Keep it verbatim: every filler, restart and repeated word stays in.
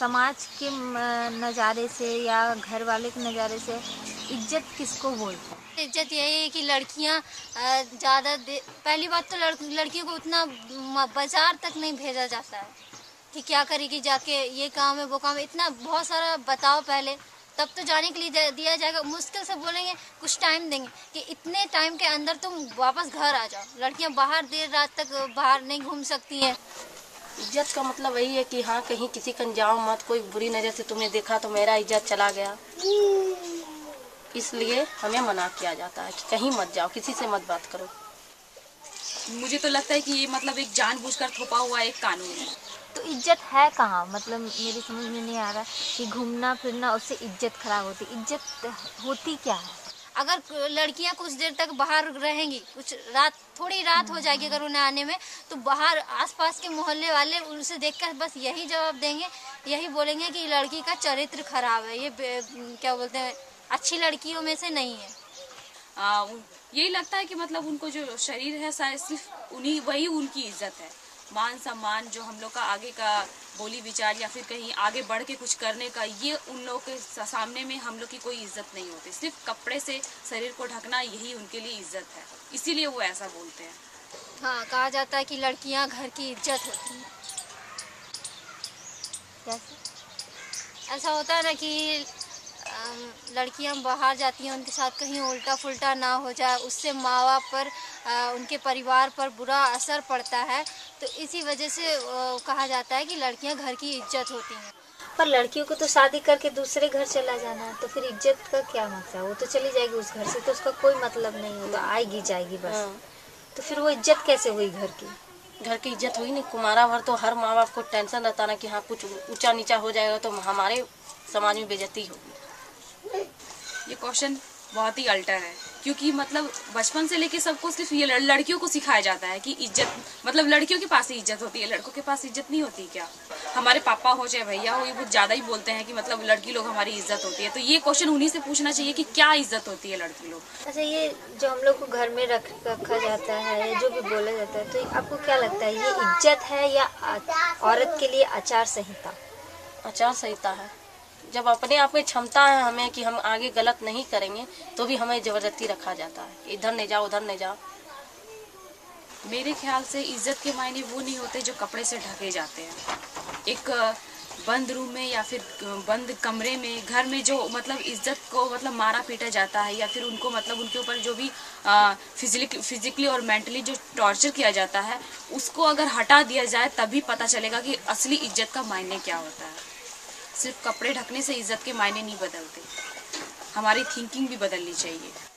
समाज के नज़ारे से या घर वाले के नज़ारे से इज्जत किसको बोलते हैं? इज्जत यही है कि लड़कियां ज़्यादा पहली बात तो लड़, लड़कियों को उतना बाजार तक नहीं भेजा जाता है कि क्या करेगी जाके, ये काम है वो काम है, इतना बहुत सारा बताओ पहले तब तो जाने के लिए दिया जाएगा। मुश्किल से बोलेंगे, कुछ टाइम देंगे कि इतने टाइम के अंदर तुम वापस घर आ जाओ। लड़कियां बाहर देर रात तक बाहर नहीं घूम सकती हैं। इज्जत का मतलब वही है कि हाँ कहीं किसी का जाओ मत, कोई बुरी नज़र से तुम्हें देखा तो मेरा इज्जत चला गया, इसलिए हमें मना किया जाता है कि कहीं मत जाओ, किसी से मत बात करो। मुझे तो लगता है कि ये मतलब एक जानबूझकर थोपा हुआ एक कानून है। तो इज्जत है कहाँ? मतलब मेरी समझ में नहीं आ रहा कि घूमना फिरना उससे इज्जत खराब होती, इज्जत होती क्या है? अगर लड़कियां कुछ देर तक बाहर रहेंगी, कुछ रात थोड़ी रात हो जाएगी अगर उन्हें आने में, तो बाहर आसपास के मोहल्ले वाले उनसे देखकर बस यही जवाब देंगे, यही बोलेंगे कि लड़की का चरित्र खराब है, ये क्या बोलते हैं अच्छी लड़कियों में से नहीं है। आ, यही लगता है कि मतलब उनको जो शरीर है शायद सिर्फ उन्हीं वही उनकी इज्जत है। मान सम्मान जो हम लोग का आगे का बोली विचार या फिर कहीं आगे बढ़ के कुछ करने का, ये उन लोगों के सामने में हम लोग की कोई इज्जत नहीं होती। सिर्फ कपड़े से शरीर को ढकना यही उनके लिए इज्जत है, इसीलिए वो ऐसा बोलते हैं। हाँ, कहा जाता है कि लड़कियां घर की इज्जत होती हैं। कैसे? ऐसा होता है ना कि लड़कियां बाहर जाती हैं, उनके साथ कहीं उल्टा फुल्टा ना हो जाए, उससे माँ बाप पर आ, उनके परिवार पर बुरा असर पड़ता है, तो इसी वजह से आ, कहा जाता है कि लड़कियां घर की इज्जत होती हैं। पर लड़कियों को तो शादी करके दूसरे घर चला जाना है, तो फिर इज्जत का क्या मतलब? वो तो चली जाएगी उस घर से, तो उसका कोई मतलब नहीं है, तो आएगी जाएगी बस। तो फिर वो इज्जत कैसे हुई घर की? घर की इज्जत हुई नहीं। कुमारा भर तो हर माँ बाप को टेंशन रहता ना कि हाँ कुछ ऊंचा नीचा हो जाएगा तो हमारे समाज में बेइज्जती होगी। ये क्वेश्चन बहुत ही अल्टर है, क्योंकि मतलब बचपन से लेके सबको सिर्फ ये लड़कियों को सिखाया जाता है कि इज्जत मतलब लड़कियों के पास ही इज्जत होती है, लड़कों के पास इज्जत नहीं होती क्या? हमारे पापा हो चाहे भैया हो, ये बहुत ज्यादा ही बोलते हैं कि मतलब लड़की लोग हमारी इज्जत होती है। तो ये क्वेश्चन उन्हीं से पूछना चाहिए कि क्या इज्जत होती है लड़की लोग। अच्छा, ये जो हम लोग को घर में रख रखा जाता है या जो भी बोला जाता है, तो आपको क्या लगता है ये इज्जत है या औरत के लिए आचार संहिता? आचार संहिता है। जब अपने आप में क्षमता है हमें कि हम आगे गलत नहीं करेंगे, तो भी हमें जबरदस्ती रखा जाता है, इधर नहीं जाओ उधर नहीं जाओ। मेरे ख्याल से इज्जत के मायने वो नहीं होते जो कपड़े से ढके जाते हैं। एक बंद रूम में या फिर बंद कमरे में, घर में जो मतलब इज्जत को मतलब मारा पीटा जाता है या फिर उनको मतलब उनके ऊपर जो भी फिजिकली फिजिकली और मेंटली जो टॉर्चर किया जाता है, उसको अगर हटा दिया जाए तभी पता चलेगा कि असली इज्जत का मायने क्या होता है। सिर्फ कपड़े ढकने से इज्जत के मायने नहीं बदलते, हमारी थिंकिंग भी बदलनी चाहिए।